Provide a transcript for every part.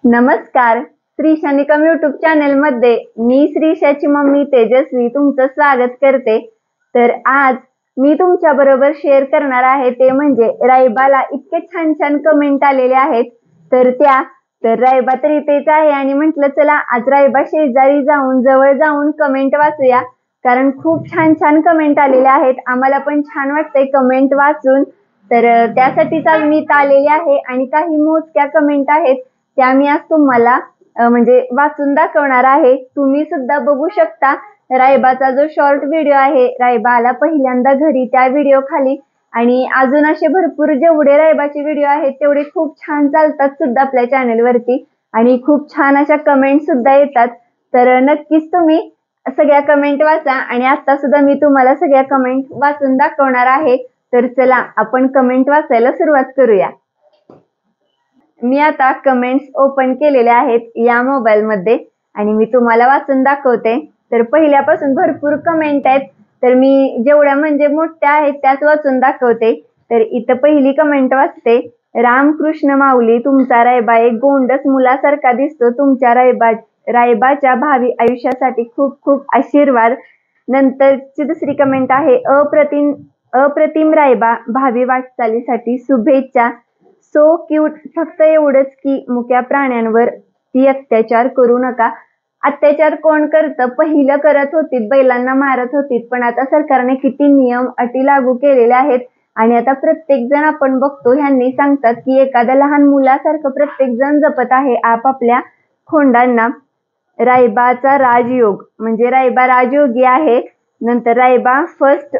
नमस्कार. Shri शनिकम YouTube channel मध्ये मी श्रीशाची mummy तेजस्वी तुमचं स्वागत करते. तर आज मी तुमच्या बरोबर शेअर करणार आहे ते म्हणजे रायबाला इतके छान छान कमेंट आलेले आहेत. तर रायबा तर इथेच आहे आणि म्हटलं चला आज रायबा शेजारी जाऊन जवळ जाऊन कमेंट वाचूया, कारण खूप छान छान कमेंट आलेले आहेत. आम्हाला पण छान वाटतंय कमेंट वाचून. तर त्यासाठीच आज मी इथं आलेली आहे आणि काही मोजक्या कमेंट आहेत त्या मी आज तुम्हाला म्हणजे वाचून दाखवणार आहे. तुम्ही सुद्धा बघू शकता. रायबाचा जो शॉर्ट व्हिडिओ आहे, रायबा आला पहिल्यांदा घरी, त्या व्हिडिओ खाली आणि अजून असे भरपूर जेवढे रायबाचे व्हिडिओ आहेत तेवढे खूप छान चालतात सुद्धा आपल्या चॅनल वरती आणि खूप छान अशा कमेंट सुद्धा येतात. तर नक्कीच तुम्ही सगळ्या कमेंट वाचा आणि आता सुद्धा मी तुम्हाला सगळ्या कमेंट वाचून दाखवणार आहे. तर चला आपण कमेंट वाचायला सुरुवात करूया. मी आता कमेंट्स ओपन केलेल्या आहेत या मोबाईल मध्ये आणि मी तुम्हाला वाचून दाखवते. तर पहिल्यापासून भरपूर कमेंट आहेत, तर मी जेवढ्या म्हणजे मोठ्या आहेत त्याच वाचून दाखवते. तर इथं पहिली कमेंट वाचते. रामकृष्ण माऊली, तुमचा रायबा एक गोंडस मुलासारखा दिसतो. तुमच्या रायबाच्या भावी आयुष्यासाठी खूप खूप आशीर्वाद. नंतरची दुसरी कमेंट आहे. अप्रतिम रायबा, भावी वाटचालीसाठी शुभेच्छा. So cute. फक्त एवढंच की मुक्या प्राण्यांवर ती अत्याचार करू नका. अत्याचार कोण करतं? पहिलं करत होती, बैलांना मारत होती, पण आता सरकारने किती नियम अटी लागू केलेले आहेत आणि आता प्रत्येक जण आपण बघतो ह्यांनी सांगतात की एखाद्या लहान मुलासारखं प्रत्येक जण जपत आहे आपापल्या खोंडांना. रायबाचा राजयोग म्हणजे रायबा राजयोगी आहे. नंतर रायबा फर्स्ट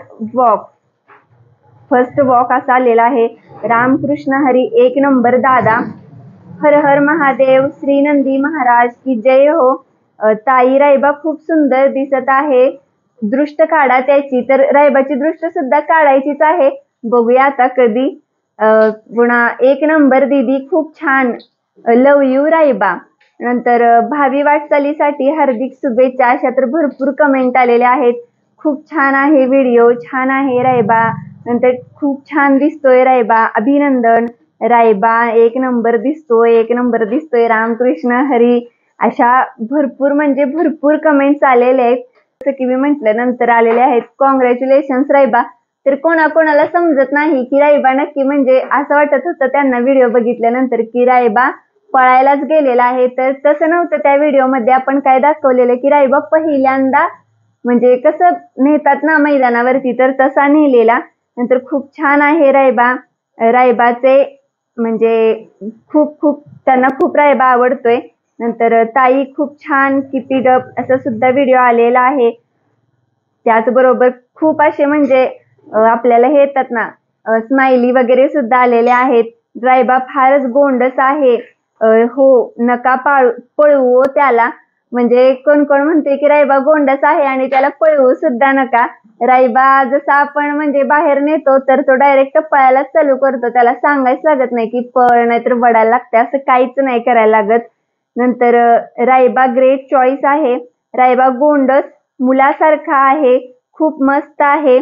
वॉक असा आलेला आहे. रामकृष्ण हरी, एक नंबर दादा. हर हर महादेव. श्री नंदी महाराज की जय हो. ताई, रायबा खूप सुंदर दिसत आहे. दृष्ट काढा त्याची. तर रायबाची दृष्ट सुद्धा काढायचीच आहे, बघूया आता कधी. पुन्हा एक नंबर दीदी, खूप छान. Love you Raiba. नंतर भावी वाटचालीसाठी हार्दिक शुभेच्छा. अशा तर भरपूर कमेंट आलेल्या आहेत. खूप छान आहे व्हिडिओ, छान आहे रायबा. नंतर खूप छान दिसतोय रायबा, अभिनंदन. रायबा एक नंबर दिसतोय. रामकृष्ण हरी. अशा भरपूर म्हणजे भरपूर कमेंट्स आलेले आहेत. जसं की मी म्हटलं नंतर आलेले आहेत. कॉंग्रॅच्युलेशन्स रायबा. तर कोणाकोणाला समजत नाही की रायबा नक्की, म्हणजे असं वाटत होतं त्यांना व्हिडिओ बघितल्यानंतर की रायबा पळायलाच गेलेला आहे. तर तसं नव्हतं. त्या व्हिडिओ मध्ये आपण काय दाखवलेलं की रायबा पहिल्यांदा म्हणजे कसं नेतात ना मैदानावरती, तर तसा नेलेला. नंतर खूप छान आहे रायबा. रायबाचे म्हणजे खूप त्यांना खूप रायबा आवडतोय. नंतर ताई खूप छान, कीप इट अप असं सुद्धा व्हिडिओ आलेला आहे. त्याचबरोबर खूप असे म्हणजे आपल्याला हे येतात ना स्माइली वगैरे सुद्धा आलेले आहेत. रायबा फारच गोंडस आहे. हो, नका पळवू त्याला. म्हणजे कोण कोण म्हणते की रायबा गोंडस आहे आणि त्याला पळवू सुद्धा नका. रायबा जसा आपण म्हणजे बाहेर नेतो तर तो डायरेक्ट पळायला चालू करतो. त्याला सांगायच लागत नाही की पळ नाहीतर वडायला लागते, असं काहीच नाही करायला लागत. नंतर रायबा ग्रेट चॉईस आहे. रायबा गोंडस मुलासारखा आहे, खूप मस्त आहे.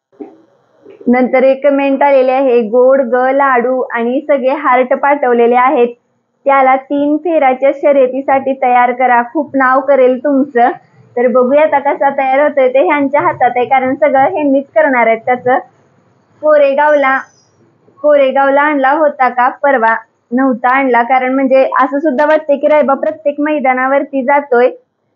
नंतर एक कमेंट आलेले आहे. गोड ग लाडू आणि सगळे हार्ट पाठवलेले आहेत. त्याला 3 फेऱ्याच्या शर्यतीसाठी तयार करा, खूप नाव करेल तुमचं. तर बघूया आता कसा तयार होतोय ते ह्यांच्या हातात आहे, कारण सगळं ह्यांनीच करणार आहेत. त्याचं कोरेगावला आणला होता का? परवा नव्हता आणला, कारण म्हणजे असं सुद्धा वाटतंय की रायबा प्रत्येक मैदानावरती जातोय.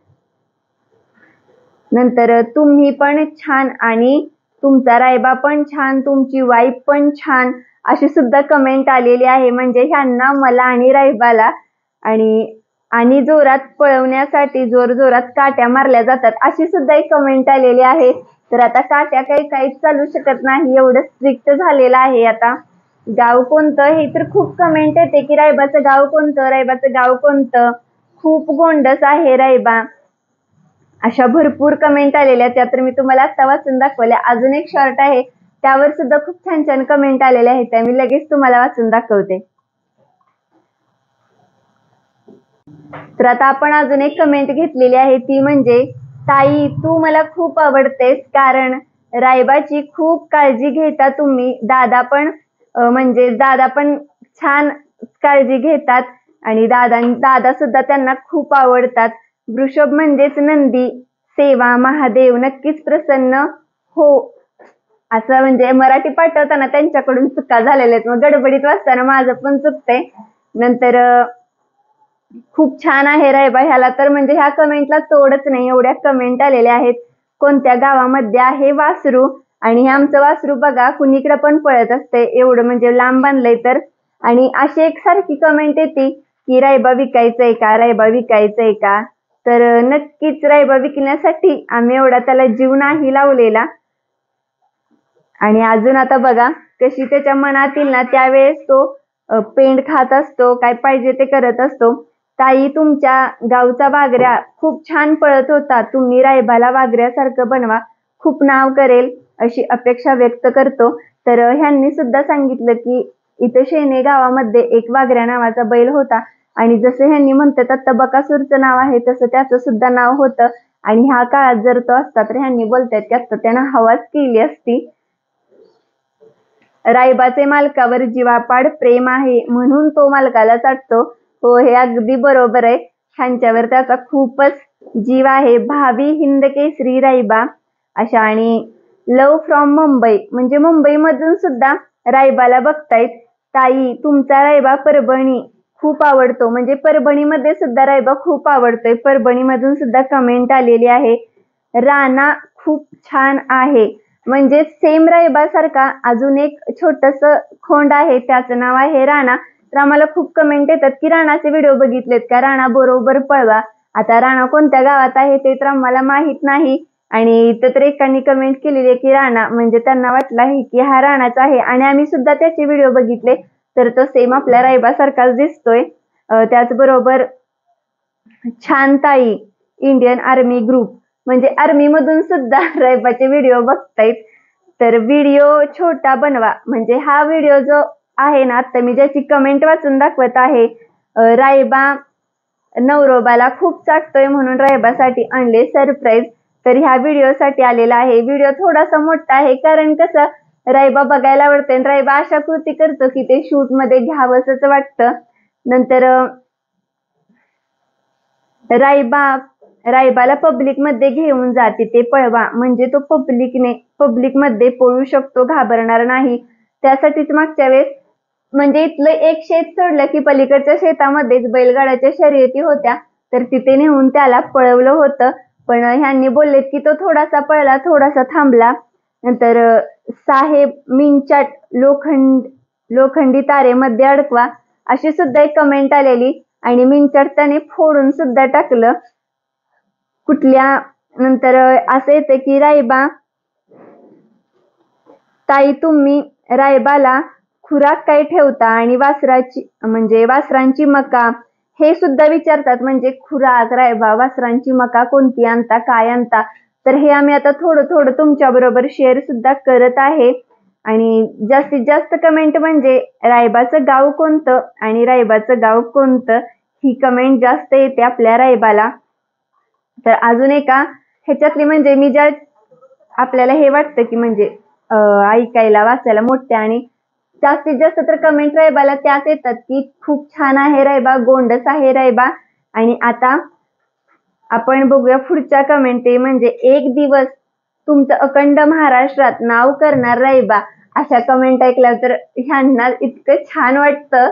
नंतर तुम्ही पण छान आणि तुमचा रायबा पण छान, तुमची वाईफ पण छान, अशी सुद्धा कमेंट आलेली आहे. म्हणजे ह्यांना, मला आणि रायबाला आणि जोरात पळवण्यासाठी जोरात काट्या मारल्या जातात, अशी सुद्धा एक कमेंट आलेली आहे. तर आता काट्या काहीच चालू शकत नाही, एवढं स्ट्रिक्ट झालेलं आहे. आता गाव कोणतं हे तर खूप कमेंट येते की रायबाचं गाव कोणतं. खूप गोंडस आहे रायबा. अशा भरपूर कमेंट आलेल्या, त्या तर मी तुम्हाला आता वाचून दाखवल्या. अजून एक शॉर्ट आहे, त्यावर सुद्धा खूप छान छान कमेंट आलेल्या आहेत, त्या मी लगेच तुम्हाला वाचून दाखवते. तर आता आपण अजून एक कमेंट घेतलेली आहे, ती म्हणजे ताई तू मला खूप आवडतेस, कारण रायबाची खूप काळजी घेता तुम्ही. दादा पण छान काळजी घेतात. आणि दादा सुद्धा त्यांना खूप आवडतात. वृषभ म्हणजेच नंदी, सेवा, महादेव, नक्कीच प्रसन्न हो. असं म्हणजे मराठी पाठवताना त्यांच्याकडून चुका झालेल्या आहेत, मग गडबडीत वाचताना माझं पण चुकतंय. नंतर खूप छान आहे रायबा. ह्याला तर म्हणजे ह्या कमेंटला तोडच नाही, एवढ्या कमेंट आलेल्या आहेत. कोणत्या गावामध्ये आहे वासरू, आणि हे आमचं वासरू बघा कुणीकडे पण पळत असते, एवढं म्हणजे लांब बांधलंय तर. आणि अशी एक सारखी कमेंट येते की रायबा विकायचंय का, रायबा विकायचंय का. तर नक्कीच रायबा विकण्यासाठी आम्ही एवढा त्याला जीव नाही लावलेला. आणि अजून आता बघा कशी त्याच्या मनात येईल ना त्यावेळेस तो पेंड खात असतो, काय पाहिजे ते करत असतो. ताई, तुमच्या गावचा वाघऱ्या खूप छान पळत होता, तुम्ही रायबाला वाघऱ्यासारखं बनवा, खूप नाव करेल अशी अपेक्षा व्यक्त करतो. तर ह्यांनी सुद्धा सांगितलं की इथे शेणे गावामध्ये एक वाघऱ्या नावाचा बैल होता, आणि जसं ह्यांनी म्हणतात आता बकासूरचं नाव आहे तसं त्याचं सुद्धा नाव होतं. आणि ह्या काळात जर तो असता तर ह्यांनी बोलतात की आता त्यानं हवाच केली असती. रायबाचे मालकावर जीवापाड प्रेम आहे म्हणून तो मालकाला चाटतो. हो, हे अगदी बरोबर आहे. ह्यांच्यावर त्याचा खूपच जीव आहे. भावी हिंद केसरी रायबा अशा. आणि लव फ्रॉम मुंबई म्हणजे मुंबईमधून सुद्धा रायबाला बघतायत. ताई, तुमचा रायबा परभणी खूप आवडतो, म्हणजे परभणीमध्ये सुद्धा रायबा खूप आवडतोय. परभणीमधून सुद्धा कमेंट आलेली आहे. राणा खूप छान आहे, म्हणजे सेम रायबासारखा अजून एक छोटस खोंड आहे, त्याचं नाव आहे राणा. तर आम्हाला खूप कमेंट येतात की राणाचे व्हिडिओ बघितलेत का, राणा बरोबर पळवा. आता राणा कोणत्या गावात आहे ते तर आम्हाला माहित नाही. आणि इथं तर एकाने कमेंट केलेली आहे की राणा, म्हणजे त्यांना वाटलं आहे की हा राणाचा आहे. आणि आम्ही सुद्धा त्याचे व्हिडिओ बघितले तर तो सेम आपल्या रायबासारखाच दिसतोय. त्याचबरोबर छान ताई, इंडियन आर्मी ग्रुप, म्हणजे आर्मी मधून सुद्धा रायबाचे व्हिडिओ बघतायत. तर व्हिडिओ छोटा बनवा, म्हणजे हा व्हिडिओ जो आहे ना आता मी ज्याची कमेंट वाचून दाखवत आहे, रायबा नवरोबाला खूप चाटतोय म्हणून रायबासाठी आणले सरप्राईज. तर ह्या व्हिडिओसाठी आलेला आहे. व्हिडिओ थोडासा मोठा आहे कारण कसं रायबा बघायला आवडते, आणि रायबा अशा कृती करतो की ते शूट मध्ये घ्यावंसच वाटतं. नंतर रायबाला पब्लिक मध्ये घेऊन जा, तिथे पळवा, म्हणजे तो पब्लिक मध्ये पळू शकतो, घाबरणार नाही. त्यासाठीच मागच्या वेळेस म्हणजे इथलं एक शेत सोडलं की पलीकडच्या शेतामध्येच बैलगाड्याच्या शर्यती होत्या, तर तिथे नेऊन त्याला पळवलं होतं. पण ह्यांनी बोललेत की तो थोडासा पळला, थोडासा थांबला. नंतर साहेब मिंचाट लोखंडी तारेमध्ये अडकवा अशी सुद्धा एक कमेंट आलेली, आणि मिंचाट त्याने फोडून सुद्धा टाकलं कुठल्या. नंतर असं येतं की रायबा ताई, तुम्ही रायबाला खुराक काय ठेवता, आणि वासरांची मका हे सुद्धा विचारतात, म्हणजे खुराक रायबा वासरांची मका कोणती आणता, काय आणता. तर हे आम्ही आता थोडं थोडं तुमच्या बरोबर शेअर सुद्धा करत आहे. आणि जास्तीत जास्त कमेंट म्हणजे रायबाचं गाव कोणतं आणि रायबाचं गाव कोणतं ही कमेंट जास्त येते आपल्या रायबाला. तर अजून एका ह्याच्यातली म्हणजे मी ज्या आपल्याला हे वाटतं की म्हणजे ऐकायला वाचायला मोठ्या आणि जास्तीत जास्त तर कमेंट रायबाला त्याच येतात की खूप छान आहे रायबा, गोंडस आहे रायबा. आणि आता आपण बघूया पुढच्या कमेंट, ते म्हणजे एक दिवस तुमचं अखंड महाराष्ट्रात नाव करणार रायबा. अशा कमेंट ऐकल्या तर ह्यांना इतकं छान वाटतं.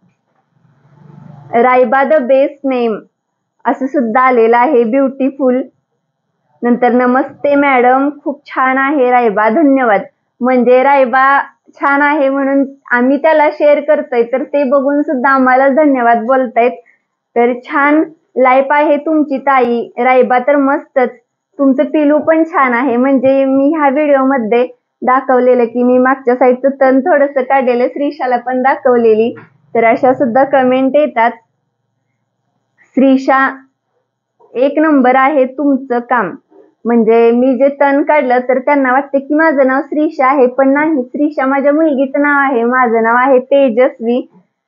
रायबा द बेस्ट नेम असं सुद्धा आलेलं आहे, ब्युटिफुल. नंतर नमस्ते मॅडम, खूप छान आहे रायबा, धन्यवाद. म्हणजे रायबा छान आहे म्हणून आम्ही त्याला शेअर करतोय, तर ते बघून सुद्धा आम्हाला धन्यवाद बोलतायत. तर छान लाईफ आहे तुमची ताई, रायबा तर मस्तच, तुमचं पिलू पण छान आहे. म्हणजे मी ह्या व्हिडिओ मध्ये दाखवलेलं की मी मागच्या साईडचं तण थोडंसं काढलेलं, श्रीशाला पण दाखवलेली. तर अशा सुद्धा कमेंट येतात. श्रीशा, एक नंबर आहे तुमचं काम, म्हणजे मी जे तण काढलं तर त्यांना वाटते की माझं नाव श्रीशा आहे, पण नाही, श्रीशा माझ्या मुलगीचं नाव आहे, माझं नाव आहे तेजस्वी.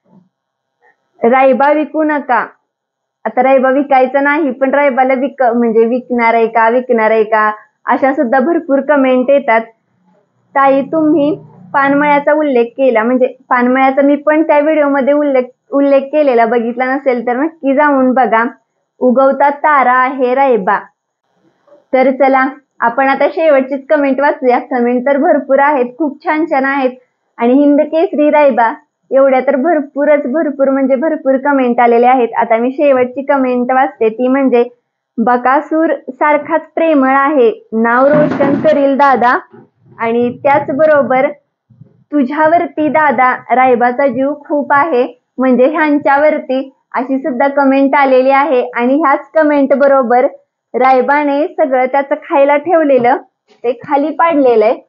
रायबा विकू नका, आता रायबा विकायचं नाही, पण रायबाला म्हणजे विकणार आहे का अशा सुद्धा भरपूर कमेंट येतात. ताई, तुम्ही पानमळ्याचा उल्लेख केला, म्हणजे पानमळ्याचा मी पण त्या व्हिडिओ मध्ये उल्लेख उल्लेख केलेला बघितला नसेल तर नक्की जाऊन बघा. उगवता तारा आहे रायबा. तर चला आपण आता शेवटचीच कमेंट वाचूया. कमेंट तर भरपूर आहेत, खूप छान छान आहेत. आणि हिंद केसरी रायबा एवढ्या तर भरपूर म्हणजे भरपूर कमेंट आलेल्या आहेत. आता मी शेवटची कमेंट वाचते, ती म्हणजे बकासूर सारखाच प्रेमळ आहे, नाव रोशन करील दादा. आणि त्याचबरोबर तुझ्यावरती दादा रायबाचा जीव खूप आहे, म्हणजे ह्यांच्यावरती अशी सुद्धा कमेंट आलेली आहे. आणि ह्याच कमेंट बरोबर रायबाने सगळं त्याचं खायला ठेवलेलं ते खाली पाडलेलं आहे.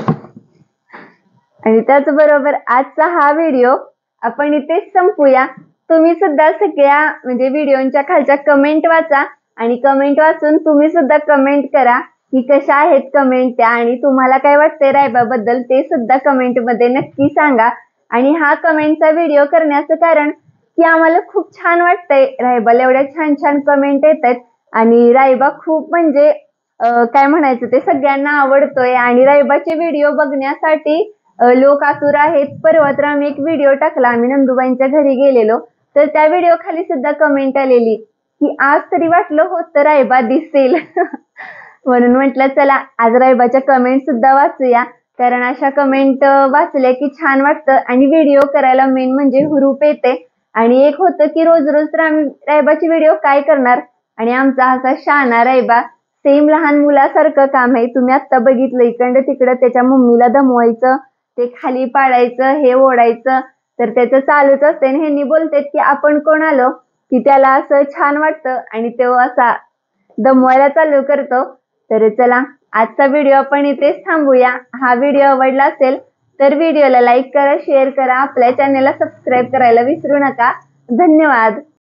आणि त्याचबरोबर आजचा हा व्हिडिओ आपण इथेच संपूया. तुम्ही सुद्धा सगळ्या म्हणजे व्हिडिओच्या खालच्या कमेंट वाचा आणि कमेंट वाचून तुम्ही सुद्धा कमेंट करा की कशा आहेत कमेंट त्या, आणि तुम्हाला काय वाटतंय रायबाबद्दल ते सुद्धा कमेंट मध्ये नक्की सांगा. आणि हा कमेंटचा व्हिडिओ करण्याचं कारण की आम्हाला खूप छान वाटतंय, रायबाला एवढ्या छान छान कमेंट येतात आणि रायबा खूप म्हणजे काय म्हणायचं ते सगळ्यांना आवडतोय. आणि रायबाचे व्हिडिओ बघण्यासाठी लोक आतुर आहेत. परवा तर आम्ही एक व्हिडिओ टाकला, आम्ही नंदुबाईंच्या घरी गेलेलो, तर त्या व्हिडिओ खाली सुद्धा कमेंट आलेली की आज तरी वाटलं होतं रायबा दिसेल. म्हणून म्हटलं चला आज रायबाच्या कमेंट सुद्धा वाचूया, कारण अशा कमेंट वाचल्या की छान वाटतं आणि व्हिडिओ करायला मेन म्हणजे हुरूप येते. आणि एक होतं की रोज रोज तर आम्ही रायबाची व्हिडिओ काय करणार, आणि आमचा असा शहाणा रायबा सेम लहान मुलासारखं काम आहे. तुम्ही आता बघितलं इकडं तिकडं त्याच्या मम्मीला दमवायचं, ते खाली पाडायचं, हे ओढायचं, तर त्याचं चालूच असते. आणि ह्यांनी बोलतात की आपण कोण आलो की त्याला असं छान वाटतं आणि तो असा दमवायला चालू करतो. तर चला आजचा व्हिडिओ आपण इथेच थांबूया. हा व्हिडिओ आवडला असेल तर व्हिडिओला लाईक करा, शेअर करा, आपल्या चॅनलला सबस्क्राईब करायला विसरू नका. धन्यवाद.